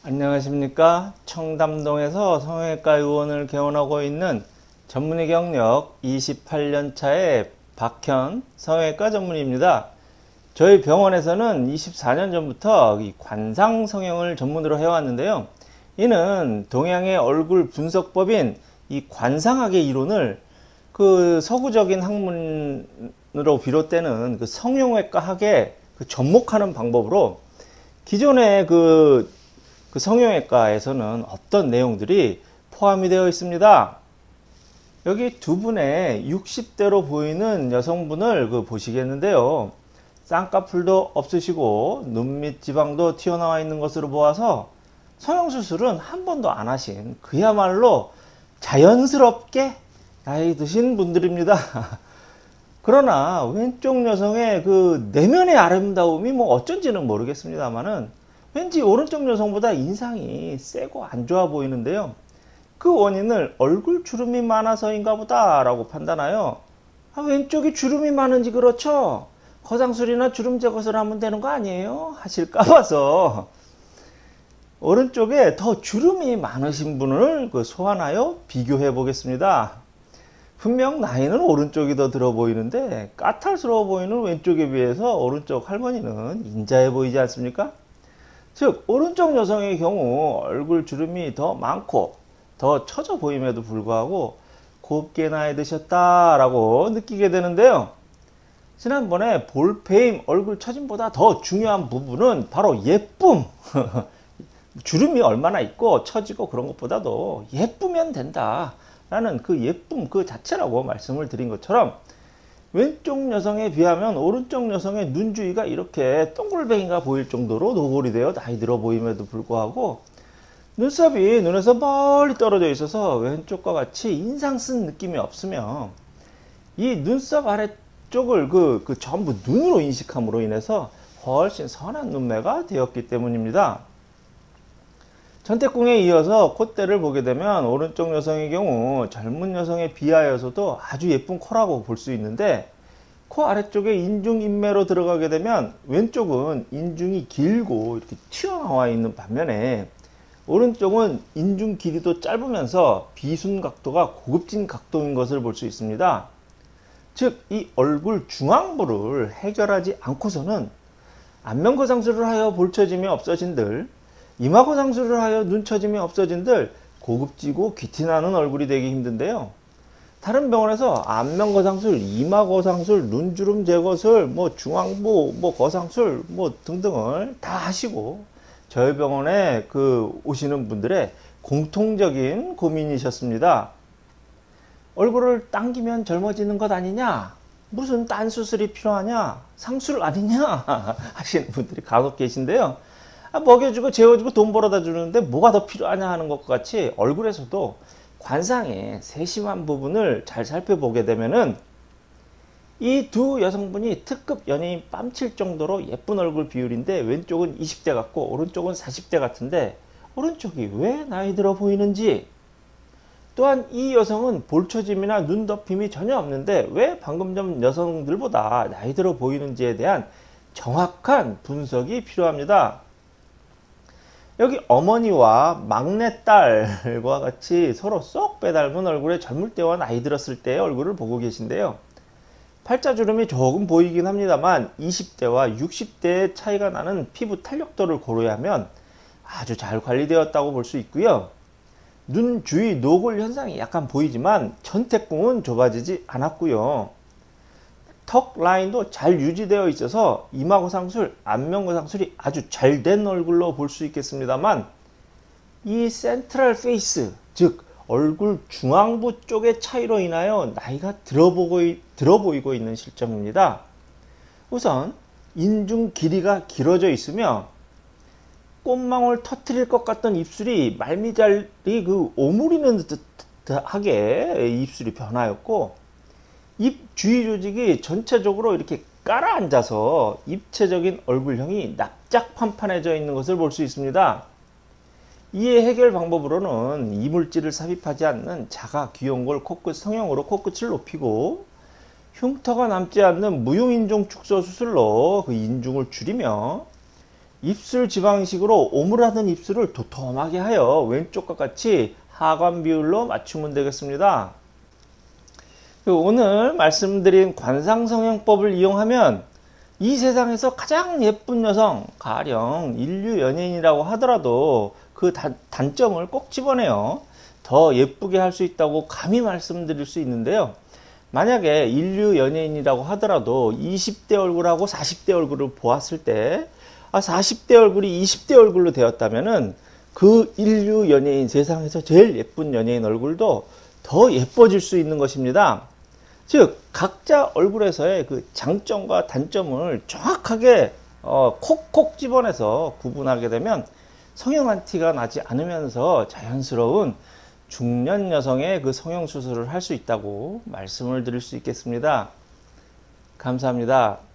안녕하십니까. 청담동에서 성형외과 의원을 개원하고 있는 전문의 경력 28년 차의 박현 성형외과 전문의입니다. 저희 병원에서는 24년 전부터 이 관상 성형을 전문으로 해왔는데요. 이는 동양의 얼굴 분석법인 이 관상학의 이론을 그 서구적인 학문으로 비롯되는 그 성형외과학에 접목하는 방법으로 기존의 그 성형외과에서는 어떤 내용들이 포함이 되어 있습니다. 여기 두 분의 60대로 보이는 여성분을 보시겠는데요. 쌍꺼풀도 없으시고 눈 밑 지방도 튀어나와 있는 것으로 보아서 성형수술은 한 번도 안 하신 그야말로 자연스럽게 나이 드신 분들입니다. 그러나 왼쪽 여성의 그 내면의 아름다움이 어쩐지는 모르겠습니다만은 왠지 오른쪽 여성보다 인상이 세고 안 좋아 보이는데요. 그 원인을 얼굴 주름이 많아서인가 보다 라고 판단하여 왼쪽이 주름이 많은지 그렇죠? 거상술이나 주름 제거를 하면 되는 거 아니에요? 하실까 봐서 오른쪽에 더 주름이 많으신 분을 소환하여 비교해 보겠습니다. 분명 나이는 오른쪽이 더 들어 보이는데 까탈스러워 보이는 왼쪽에 비해서 오른쪽 할머니는 인자해 보이지 않습니까? 즉 오른쪽 여성의 경우 얼굴 주름이 더 많고 더 처져 보임에도 불구하고 곱게 나이 드셨다라고 느끼게 되는데요. 지난번에 볼페임 얼굴 처짐보다 더 중요한 부분은 바로 예쁨. 주름이 얼마나 있고 처지고 그런 것보다도 예쁘면 된다 라는 그 예쁨 그 자체라고 말씀을 드린 것처럼 왼쪽 여성에 비하면 오른쪽 여성의 눈 주위가 이렇게 동글뱅이가 보일 정도로 노골이 되어 나이 들어 보임에도 불구하고 눈썹이 눈에서 멀리 떨어져 있어서 왼쪽과 같이 인상 쓴 느낌이 없으며 이 눈썹 아래쪽을 전부 눈으로 인식함으로 인해서 훨씬 선한 눈매가 되었기 때문입니다. 전태궁에 이어서 콧대를 보게 되면 오른쪽 여성의 경우 젊은 여성에 비하여서도 아주 예쁜 코라고 볼 수 있는데 코 아래쪽에 인중 인매로 들어가게 되면 왼쪽은 인중이 길고 이렇게 튀어나와 있는 반면에 오른쪽은 인중 길이도 짧으면서 비순 각도가 고급진 각도인 것을 볼 수 있습니다. 즉 이 얼굴 중앙부를 해결하지 않고서는 안면거상술을 하여 볼처짐이 없어진들 이마거상술을 하여 눈처짐이 없어진들 고급지고 귀티나는 얼굴이 되기 힘든데요. 다른 병원에서 안면거상술, 이마거상술, 눈주름 제거술, 중앙부, 거상술, 등등을 다 하시고 저희 병원에 오시는 분들의 공통적인 고민이셨습니다. 얼굴을 당기면 젊어지는 것 아니냐? 무슨 딴 수술이 필요하냐? 상술 아니냐? 하시는 분들이 간혹 계신데요. 먹여주고 재워주고 돈 벌어다 주는데 뭐가 더 필요하냐 하는 것과 같이 얼굴에서도 관상의 세심한 부분을 잘 살펴보게 되면은 이 두 여성분이 특급 연예인 뺨칠 정도로 예쁜 얼굴 비율인데 왼쪽은 20대 같고 오른쪽은 40대 같은데 오른쪽이 왜 나이 들어 보이는지, 또한 이 여성은 볼처짐이나 눈 덮임이 전혀 없는데 왜 방금 전 여성들보다 나이 들어 보이는지에 대한 정확한 분석이 필요합니다. 여기 어머니와 막내딸과 같이 서로 쏙 빼닮은 얼굴에 젊을 때와 나이 들었을 때의 얼굴을 보고 계신데요. 팔자주름이 조금 보이긴 합니다만 20대와 60대의 차이가 나는 피부 탄력도를 고려하면 아주 잘 관리되었다고 볼 수 있고요. 눈 주위 노골 현상이 약간 보이지만 전태궁은 좁아지지 않았고요. 턱 라인도 잘 유지되어 있어서 이마거상술, 안면거상술이 아주 잘 된 얼굴로 볼 수 있겠습니다만 이 센트럴 페이스, 즉 얼굴 중앙부 쪽의 차이로 인하여 나이가 들어 보이고 있는 실정입니다. 우선 인중 길이가 길어져 있으며 꽃망울 터트릴 것 같던 입술이 말미잘이 오므리는 듯하게 입술이 변하였고 입 주위 조직이 전체적으로 이렇게 깔아앉아서 입체적인 얼굴형이 납작판판해져 있는 것을 볼 수 있습니다. 이의 해결 방법으로는 이물질을 삽입하지 않는 자가 귀연골 코끝 성형으로 코끝을 높이고 흉터가 남지 않는 무용인중 축소 수술로 인중을 줄이며 입술 지방식으로 오므라든 입술을 도톰하게 하여 왼쪽과 같이 하관 비율로 맞추면 되겠습니다. 오늘 말씀드린 관상성형법을 이용하면 이 세상에서 가장 예쁜 여성, 가령 인류 연예인이라고 하더라도 그 단점을 꼭 집어내어 더 예쁘게 할 수 있다고 감히 말씀드릴 수 있는데요. 만약에 인류 연예인이라고 하더라도 20대 얼굴하고 40대 얼굴을 보았을 때 40대 얼굴이 20대 얼굴로 되었다면은 그 인류 연예인, 세상에서 제일 예쁜 연예인 얼굴도 더 예뻐질 수 있는 것입니다. 즉 각자 얼굴에서의 그 장점과 단점을 정확하게 콕콕 집어내서 구분하게 되면 성형한 티가 나지 않으면서 자연스러운 중년 여성의 그 성형 수술을 할 수 있다고 말씀을 드릴 수 있겠습니다. 감사합니다.